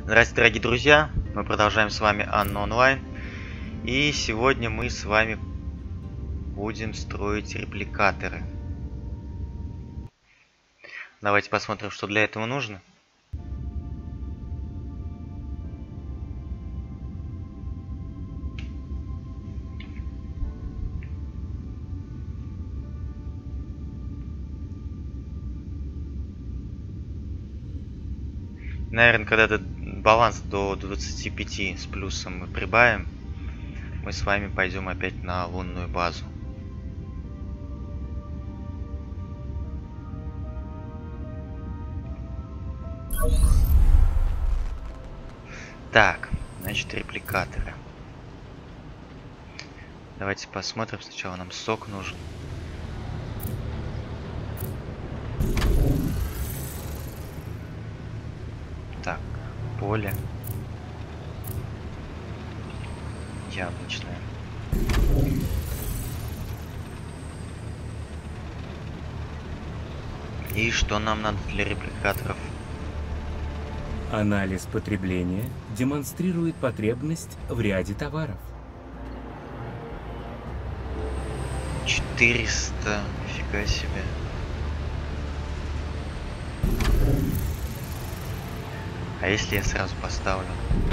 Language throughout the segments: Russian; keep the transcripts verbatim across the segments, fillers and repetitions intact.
Здравствуйте, дорогие друзья! Мы продолжаем с вами Анну Онлайн. И сегодня мы с вами будем строить репликаторы. Давайте посмотрим, что для этого нужно. Наверное, когда этот баланс до двадцати пяти с плюсом мы прибавим, мы с вами пойдем опять на лунную базу. Так, значит, репликаторы. Давайте посмотрим. Сначала нам сок нужен. Так, поле. Яблочное. И что нам надо для репликаторов? Анализ потребления демонстрирует потребность в ряде товаров. четыреста. Фига себе. А если я сразу поставлю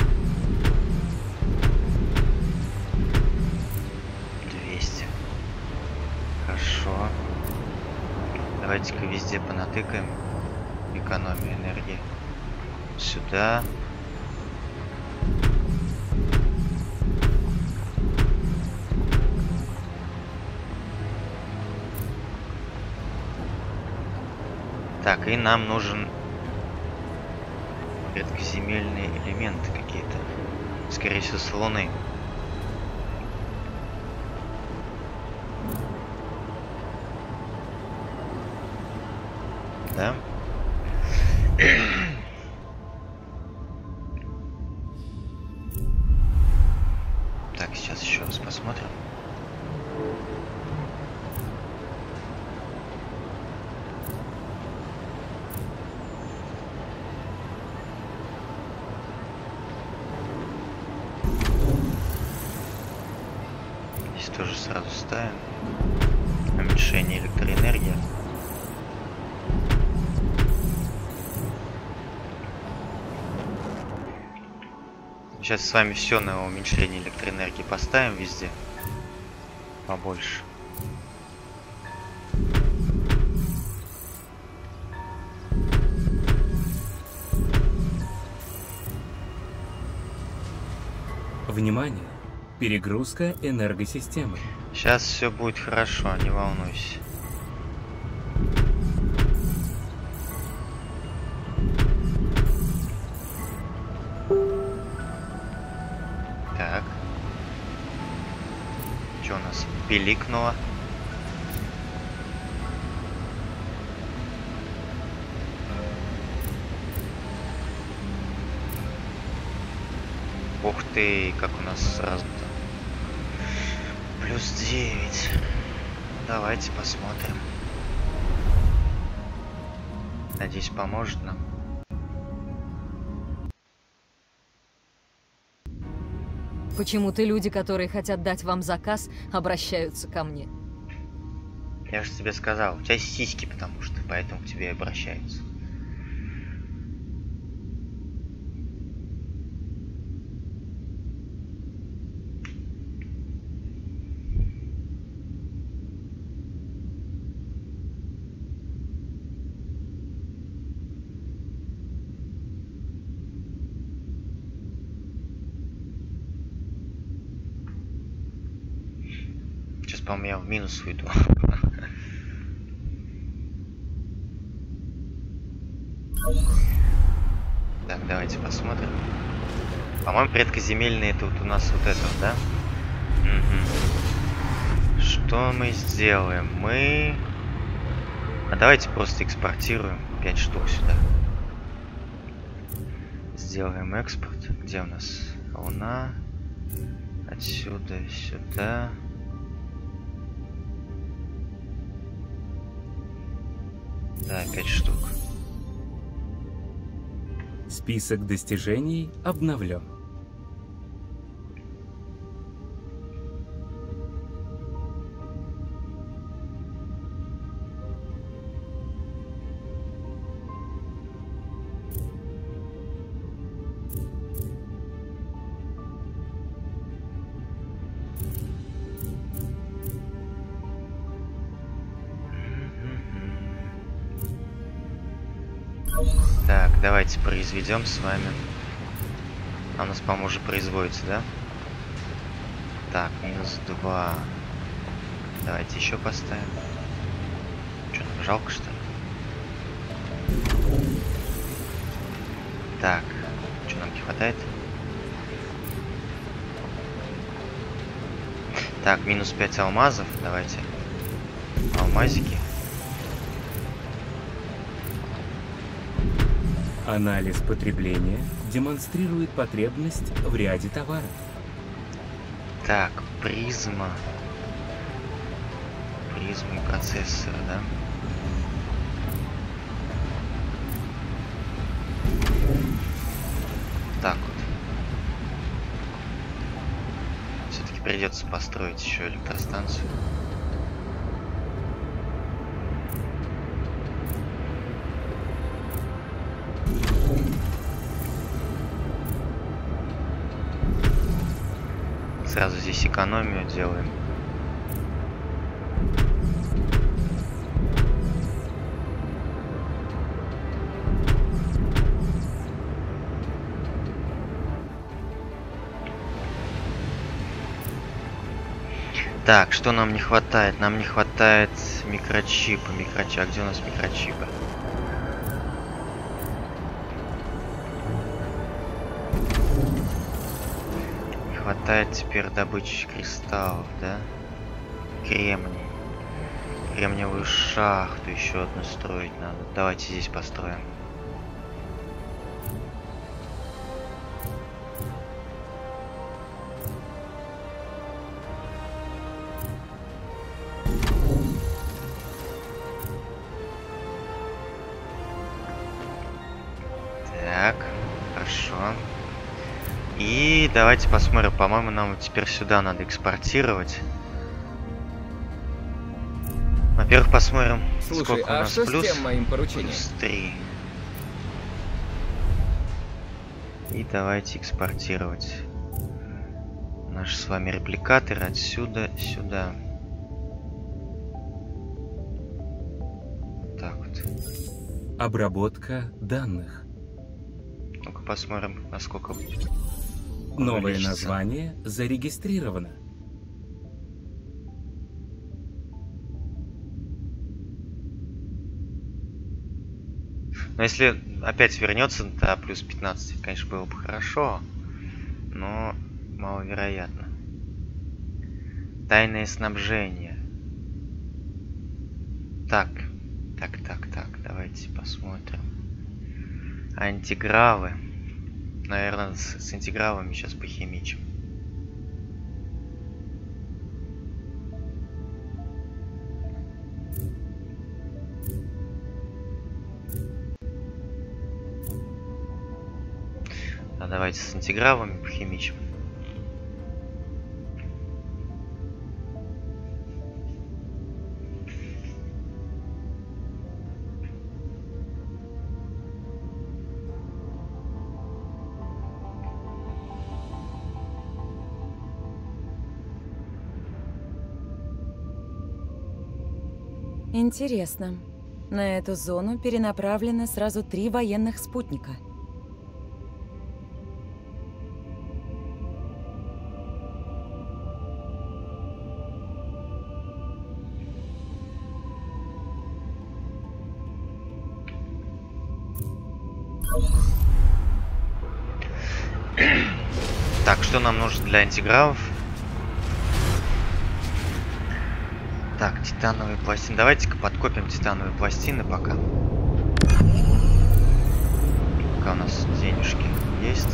двести? Хорошо. Давайте-ка везде понатыкаем экономию энергии. Сюда. Так, и нам нужен редкоземельные элементы какие-то. Скорее всего, с Луны. Да? Так, сейчас еще раз посмотрим. Здесь тоже сразу ставим. Уменьшение электроэнергии. Сейчас с вами все на уменьшение электроэнергии поставим везде. Побольше. Внимание! Перегрузка энергосистемы. Сейчас все будет хорошо, не волнуйся. Так. Что у нас? Пиликнуло. Ух ты, как у нас сразу-то. Плюс девять. Давайте посмотрим. Надеюсь, поможет нам. Почему-то люди, которые хотят дать вам заказ, обращаются ко мне. Я же тебе сказал, у тебя сиськи, потому что, поэтому к тебе и обращаются. Сейчас, по-моему, я в минус уйду. Так, давайте посмотрим. По-моему, редкоземельные это вот у нас вот это, да? Угу. Что мы сделаем? Мы... А давайте просто экспортируем пять штук сюда. Сделаем экспорт. Где у нас Луна? Отсюда сюда. Да, пять штук. Список достижений обновлен. Так, давайте произведем с вами. А у нас, по-моему, уже производится, да? Так, минус два. Давайте еще поставим. Что, нам жалко, что ли? Так, что нам не хватает? Так, минус пять алмазов. Давайте. Алмазики. Анализ потребления демонстрирует потребность в ряде товаров. Так, призма. Призма и процессоры, да? Так вот. Все-таки придется построить еще электростанцию. Сразу здесь экономию делаем. Так, что нам не хватает? Нам не хватает микрочипа. Микрочип. А где у нас микрочипы? Не хватает теперь добычи кристаллов, да? Кремний. Кремниевую шахту еще одну строить надо. Давайте здесь построим. Так, хорошо. И давайте посмотрим. По-моему, нам теперь сюда надо экспортировать. Во-первых, посмотрим, Слушай, сколько у а нас что плюс. с тем моим поручением? Плюс три. И давайте экспортировать наши с вами репликаторы отсюда сюда. Так вот. Обработка данных. Ну-ка посмотрим, насколько Новое увеличится. название зарегистрировано. Но если опять вернется до плюс пятнадцать, конечно, было бы хорошо, но маловероятно. Тайное снабжение. Так, так, так, так, давайте посмотрим. Антигравы. Наверное, с, с антигравами сейчас похимичим. А давайте с антигравами похимичим. Интересно. На эту зону перенаправлено сразу три военных спутника. Так, что нам нужно для антигравов? Так, титановые пластины. Давайте-ка подкопим титановые пластины пока. Пока у нас денежки есть.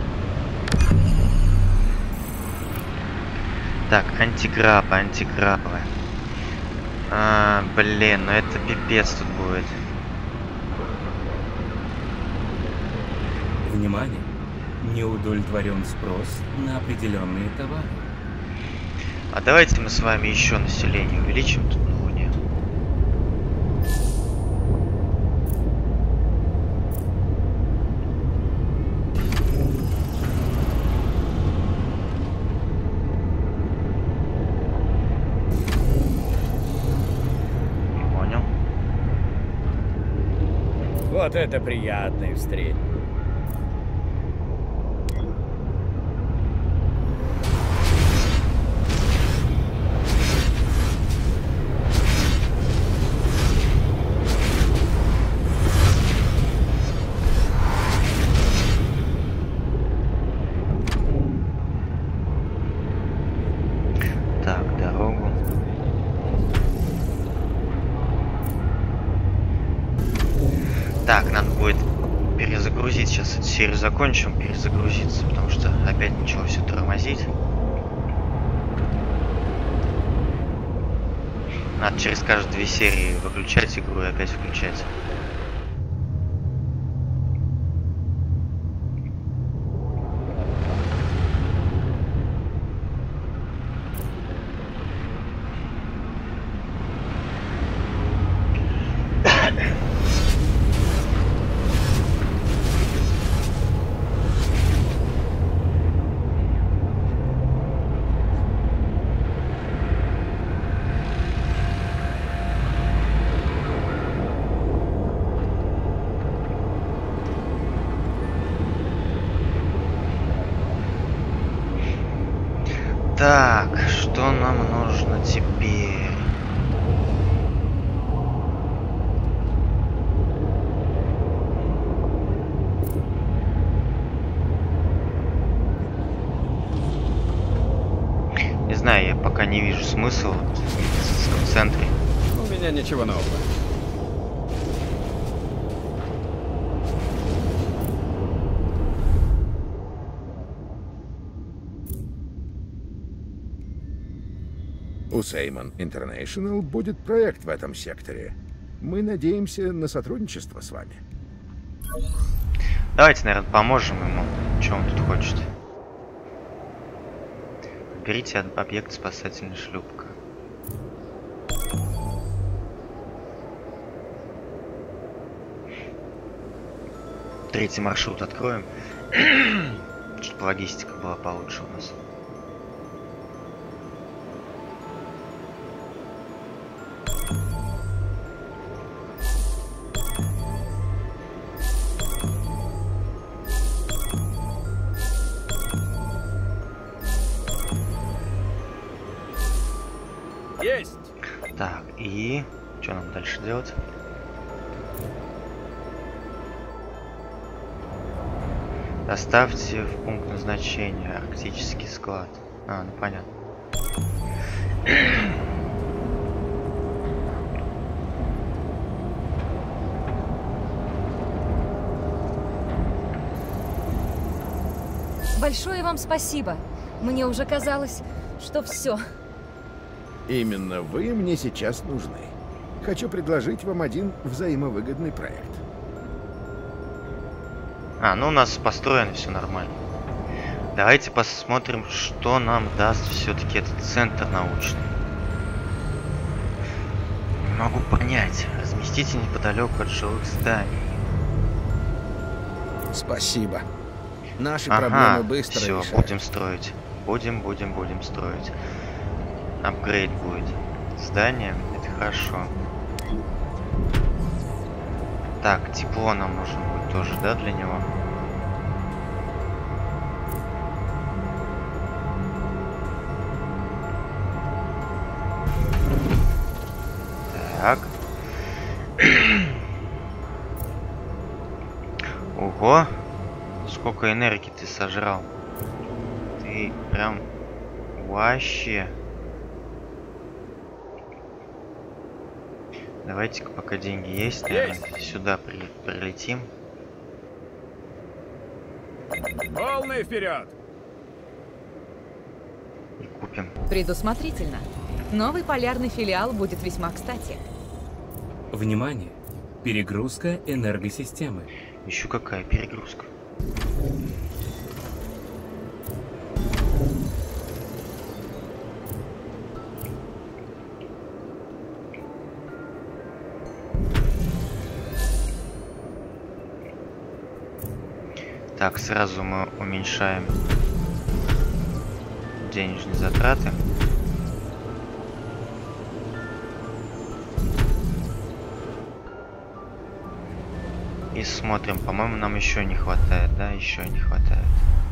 Так, антиграбы, антиграбы. А, блин, ну это пипец тут будет. Внимание! Не удовлетворен спрос на определенные товары. А давайте мы с вами еще население увеличим тут на Луне. Понял. Вот это приятная встреча. Так, дорогу. Так, надо будет перезагрузить. Сейчас эту серию закончим, перезагрузиться, потому что опять начало все тормозить. Надо через каждые две серии выключать игру и опять включать. Так, что нам нужно теперь? Не знаю, я пока не вижу смысла вот в медицинском центре. У меня ничего нового. У Сеймон Интернешнл будет проект в этом секторе. Мы надеемся на сотрудничество с вами. Давайте, наверное, поможем ему. Что он тут хочет? Берите объект спасательная шлюпка. Третий маршрут откроем. Чтобы логистика была получше у нас. Есть! Так, и что нам дальше делать? Доставьте в пункт назначения арктический склад. А, ну понятно. Большое вам спасибо. Мне уже казалось, что все. Именно вы мне сейчас нужны. Хочу предложить вам один взаимовыгодный проект. А, ну у нас построено все нормально. Давайте посмотрим, что нам даст все-таки этот центр научный. Не могу понять. Разместите неподалеку от жилых зданий. Спасибо. Наши Ага, проблемы быстро все, решают. будем строить. Будем, будем, будем строить. Апгрейд будет. Здание, это хорошо. Так, тепло нам нужно будет тоже, да, для него? Так. Ого! Сколько энергии ты сожрал. Ты прям вообще. Давайте-ка, пока деньги есть, наверное, сюда при прилетим. Полный вперед! И купим. Предусмотрительно. Новый полярный филиал будет весьма кстати. Внимание! Перегрузка энергосистемы. Еще какая перегрузка? Так, сразу мы уменьшаем денежные затраты. И смотрим, по-моему, нам еще не хватает, да, еще не хватает.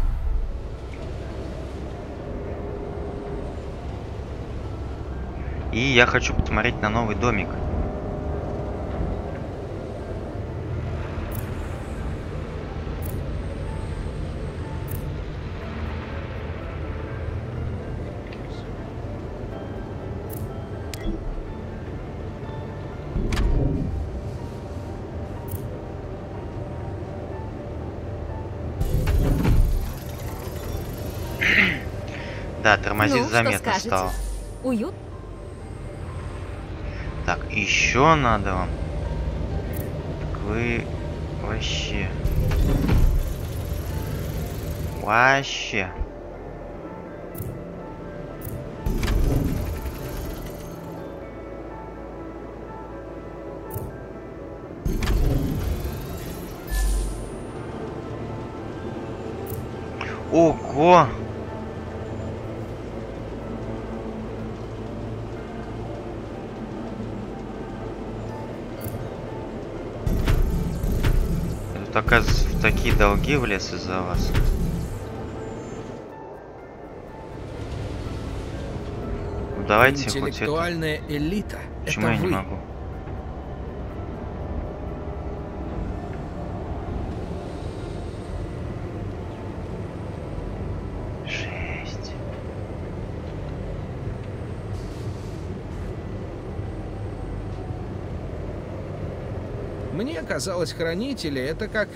И я хочу посмотреть на новый домик. Да, тормозить Ну, заметно что скажете? стало. Уют? Так, еще надо вам. Так вы вообще. Вообще. Ого! Тут, оказывается, в такие долги влез из-за вас. Ну, давайте хоть это. Интеллектуальная элита. Почему Это я не вы. могу? Жесть. Мне казалось, хранители — это как...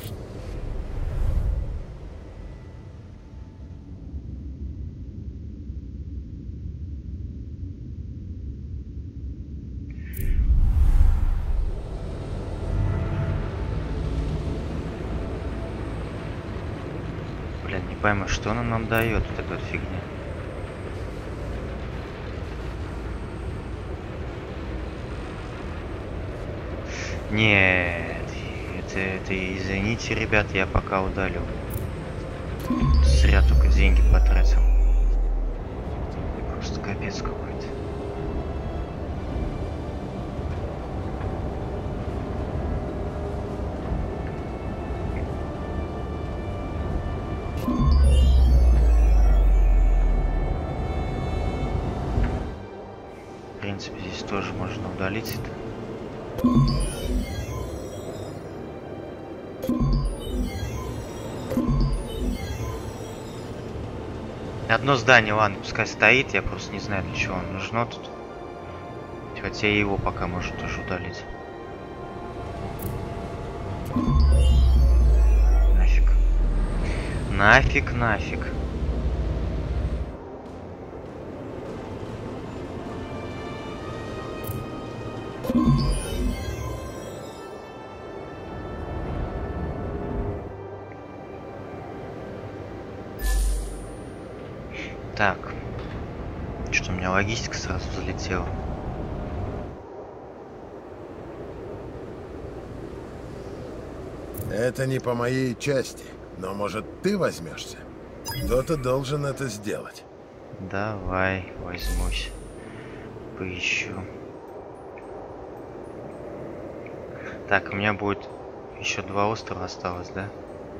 Блин, не пойму, что она нам дает, вот эта вот фигня. Нет, это, это извините, ребят, я пока удалю. Зря только деньги потратил. Просто капец какой-то. В принципе, здесь тоже можно удалить это. Одно здание, ладно, пускай стоит, я просто не знаю, для чего оно нужно тут. Хотя и его пока можно тоже удалить. Нафиг. Нафиг, нафиг. Так. Что у меня логистика сразу залетела. Это не по моей части, но может ты возьмешься? Кто-то должен это сделать. Давай, возьмусь. Поищу. Так, у меня будет еще два острова осталось, да?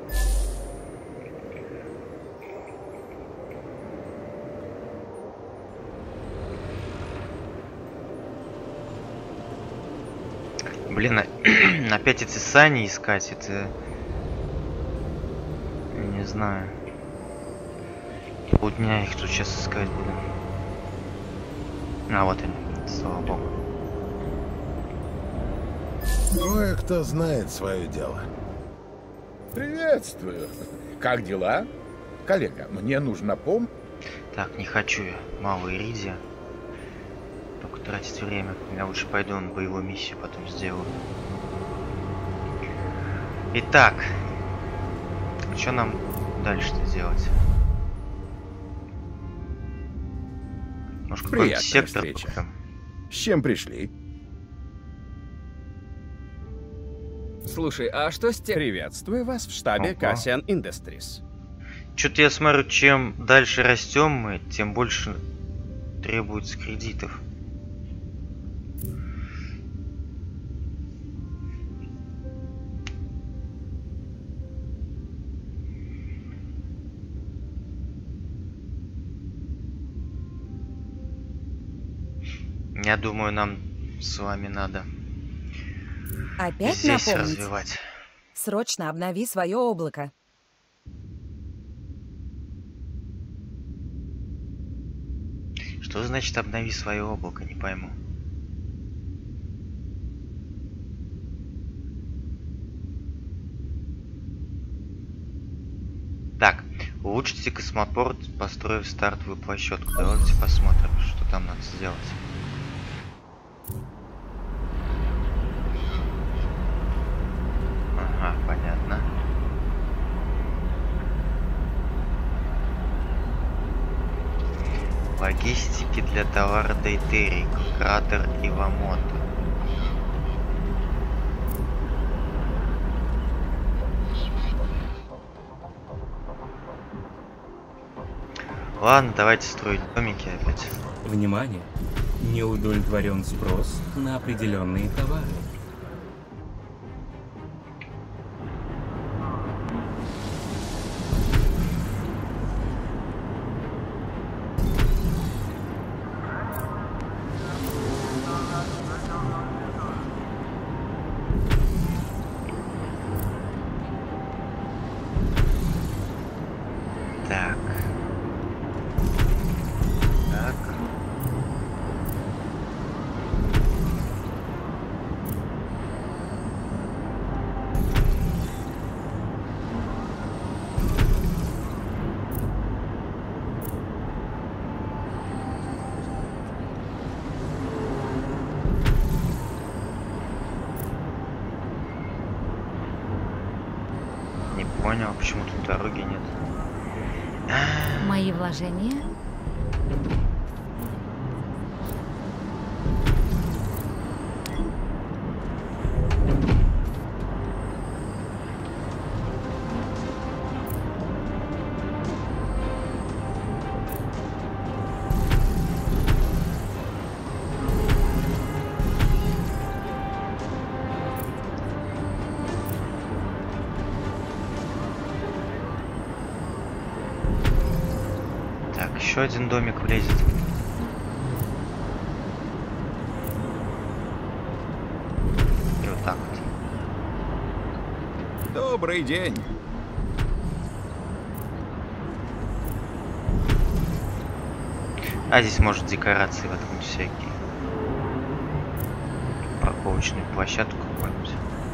Блин, опять эти сани искать, это... Не знаю. Полдня их тут сейчас искать буду. А, вот они, слава богу. Кое-кто знает свое дело. Приветствую. Как дела? Коллега, мне нужна помощь. Так, не хочу я. Мало иридия. Только тратить время. Я лучше пойду на боевую миссию, потом сделаю. Итак. что нам дальше-то делать? Может, какой-нибудь Приятная сектор встреча. купим? С чем пришли? Слушай, а что с тем... Приветствую вас в штабе Ого. Cassian Industries. Что-то я смотрю, чем дальше растем мы, тем больше требуется кредитов. Я думаю, нам с вами надо Опять здесь напомнить? развивать. Срочно обнови свое облако. Что значит обнови свое облако, не пойму. Так, улучшите космопорт, построив стартовую площадку. Давайте посмотрим, что там надо сделать. Ага, понятно. Логистики для товара Дейтерий, кратер Ивамото. Ладно, давайте строить домики опять. Внимание! Не удовлетворен спрос на определенные товары. Так. Так. Не понял, почему тут дороги нет. Мои вложения? Так, еще один домик влезет. И вот так вот. Добрый день. А здесь может декорации воткнуть всякие. Парковочную площадку какую-нибудь.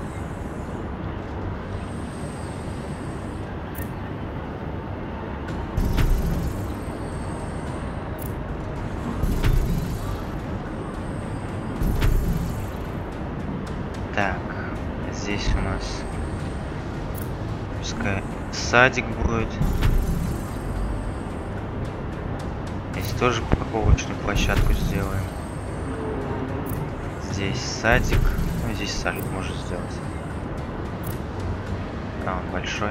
Так, здесь у нас пускай садик будет. Здесь тоже парковочную площадку сделаем. Здесь садик. Ну, здесь садик можно сделать. А, он большой.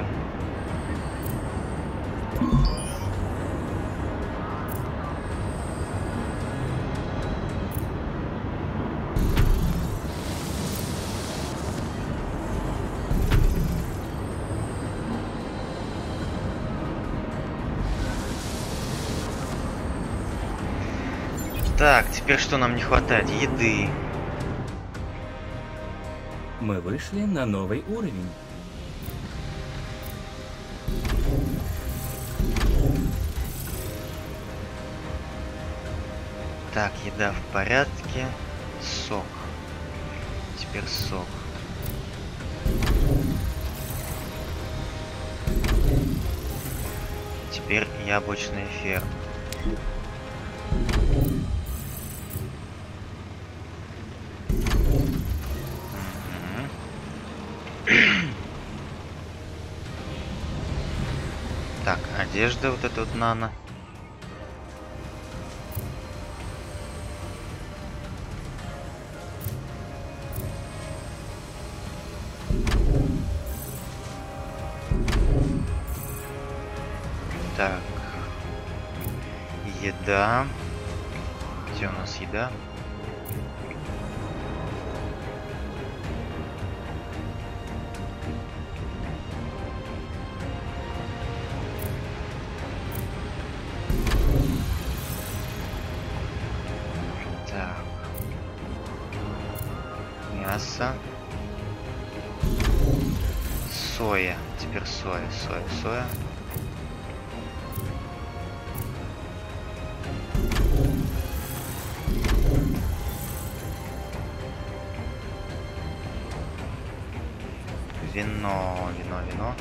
Так, теперь что нам не хватает? Еды. Мы вышли на новый уровень. Так, еда в порядке. Сок. Теперь сок. Теперь яблочная ферма. Мгм. одежда вот эта вот нано. Так. Еда. Где у нас еда? Так. Мясо. Соя. Теперь соя, соя, соя. Вино, вино, вино.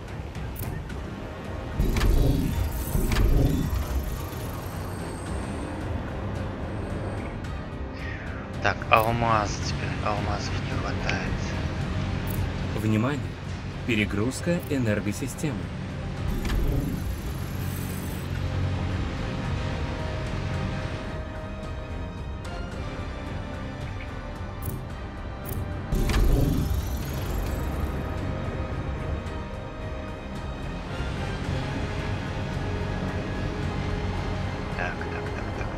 Так, алмаз теперь. Алмазов не хватает. Внимание! Перегрузка энергосистемы. Так, так, так, так,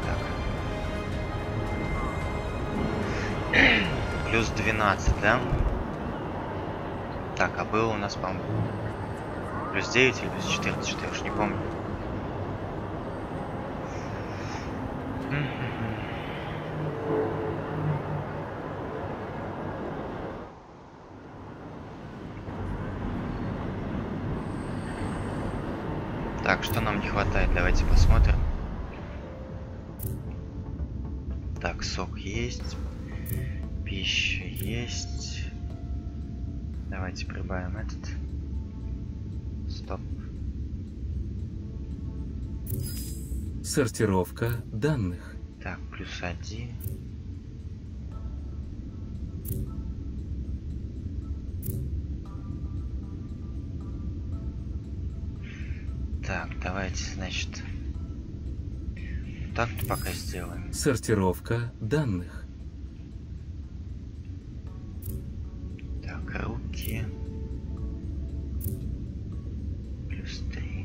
так. Плюс двенадцать, да? Так, а было у нас, по-моему, плюс девять или плюс четырнадцать, что я уж не помню. Так, что нам не хватает? Давайте посмотрим. Так, сок есть. Пища есть. Давайте прибавим этот. Стоп. Сортировка данных. Так, плюс один. Так, давайте, значит, так-то пока сделаем. Сортировка данных. Так, руки. Плюс три.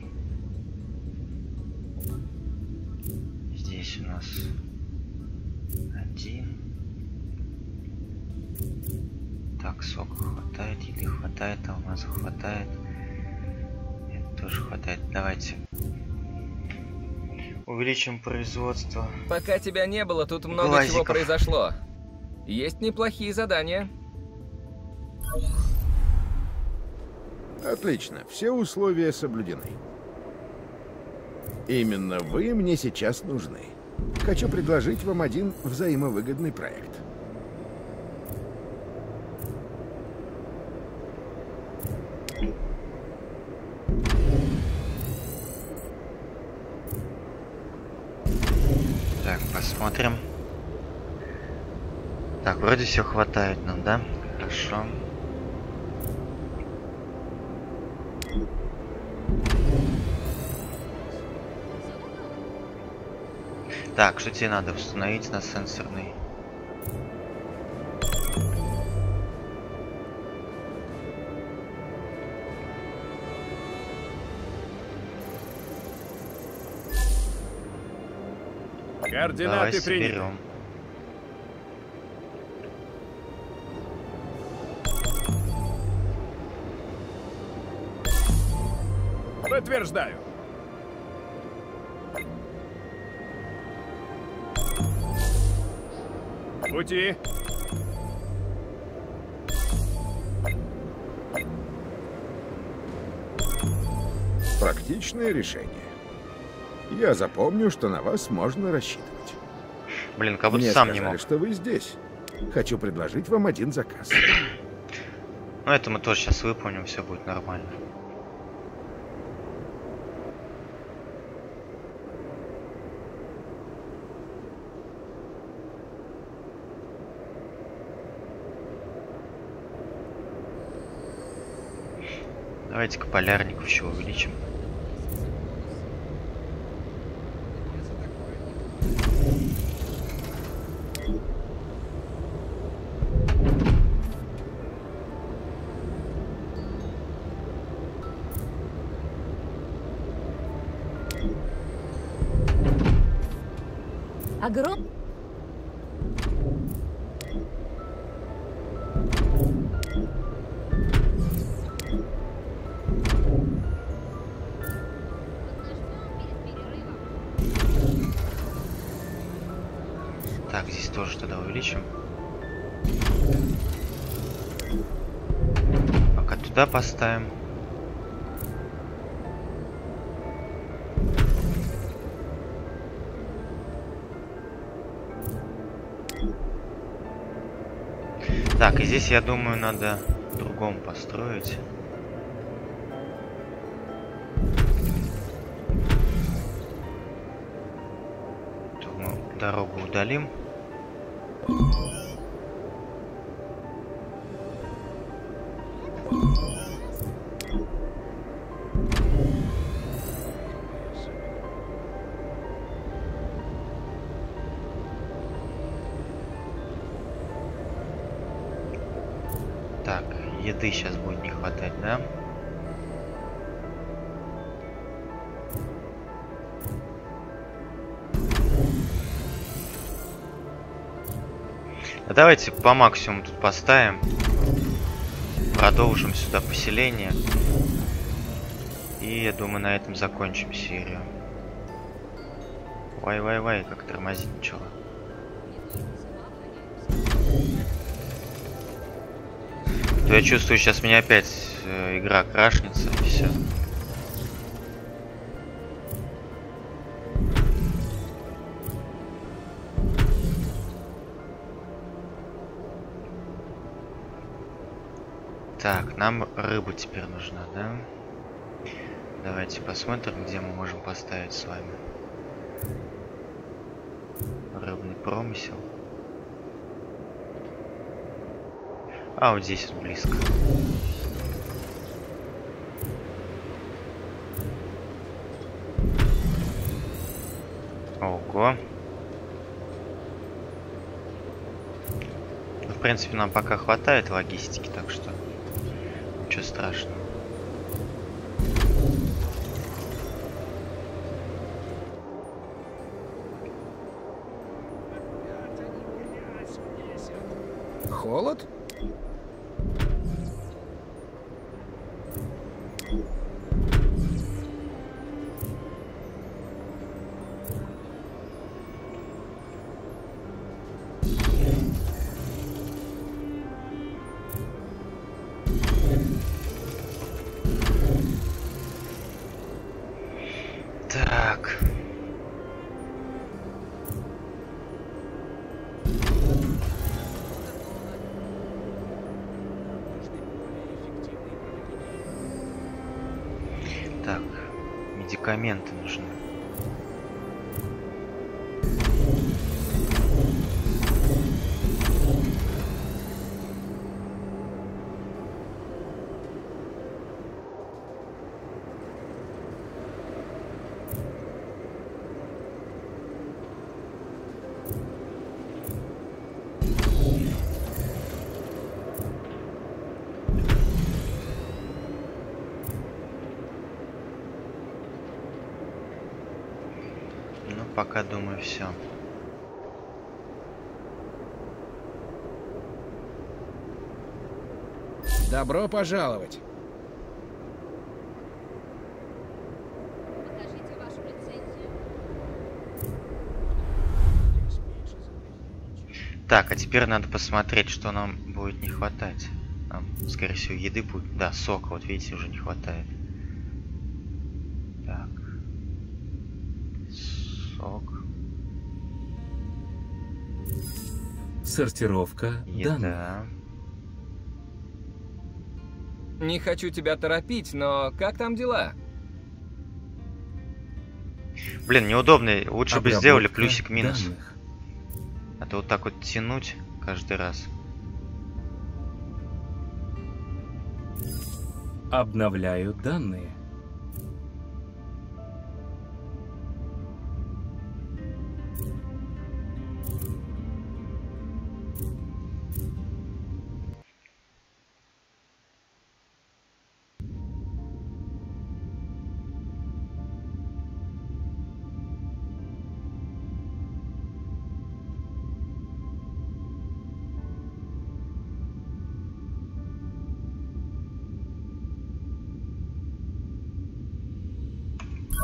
Здесь у нас один. Так, сока хватает, еды хватает, алмаза хватает. Это тоже хватает. Давайте увеличим производство. Пока тебя не было, тут много Глазиков. чего произошло. Есть неплохие задания. Отлично, все условия соблюдены. Именно вы мне сейчас нужны. Хочу предложить вам один взаимовыгодный проект. Так, посмотрим. Так, вроде все хватает нам, да? Хорошо. Так, что тебе надо установить на сенсорный? Координаты Давай приняты. соберем. Подтверждаю. Пути. Практичное решение. Я запомню, что на вас можно рассчитывать. Блин, как будто Мне сам сказали, не мог. что вы здесь. Хочу предложить вам один заказ. Ну это мы тоже сейчас выполним, все будет нормально. Давайте-ка полярников еще увеличим. Огром... Так, здесь тоже тогда увеличим. Пока туда поставим. Так, и здесь, я думаю, надо другом построить. Тут мы дорогу удалим. Так, еды сейчас будет не хватать, да? А давайте по максимуму тут поставим. Продолжим сюда поселение. И я думаю, на этом закончим серию. Вай-вай-вай, как тормозить ничего. То я чувствую, сейчас меня опять э, игра крашнется, и все. Так, нам рыба теперь нужна, да? Давайте посмотрим, где мы можем поставить с вами рыбный промысел. А, вот здесь вот близко. Ого. Ну, в принципе, нам пока хватает логистики, так что ничего страшного. Холод? Так. Так, медикаменты нужны. Пока, думаю, все. Добро пожаловать. Покажите вашу лицензию. Так, а теперь надо посмотреть, что нам будет не хватать. Нам, скорее всего, еды будет. Да, сока, вот видите, уже не хватает. Так. Сок. Сортировка данных. Еда. Не хочу тебя торопить, но как там дела? Блин, неудобно. Лучше бы сделали плюсик-минус. Данных. А то вот так вот тянуть каждый раз. Обновляю данные.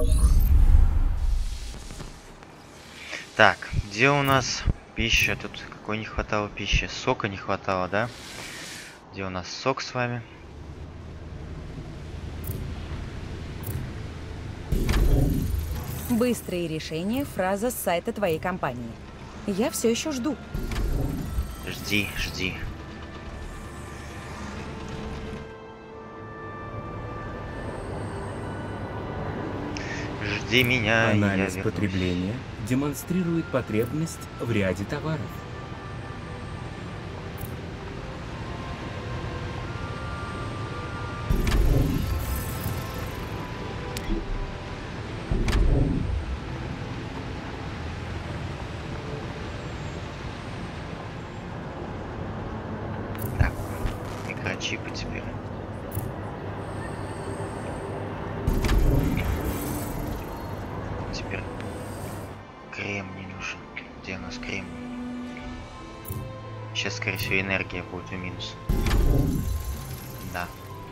Так, где у нас пища? Тут какой не хватало пищи? Сока не хватало, да? Где у нас сок с вами? Быстрые решения — фраза с сайта твоей компании. Я все еще жду. Жди, жди. Жди меня, и я Анализ вернусь. потребления демонстрирует потребность в ряде товаров. Так, микрочипы теперь. Теперь кремний нужен. Где у нас кремний? Сейчас, скорее всего, энергия будет в минус. Да.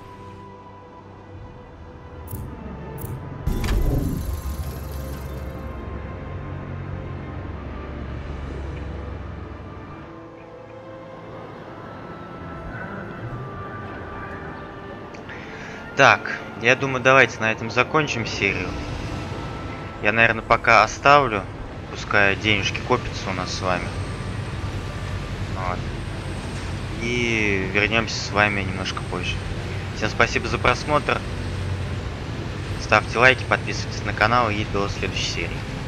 Так, я думаю, давайте на этом закончим серию. Я, наверное, пока оставлю. Пускай денежки копятся у нас с вами. Вот. И вернемся с вами немножко позже. Всем спасибо за просмотр. Ставьте лайки, подписывайтесь на канал и до следующей серии.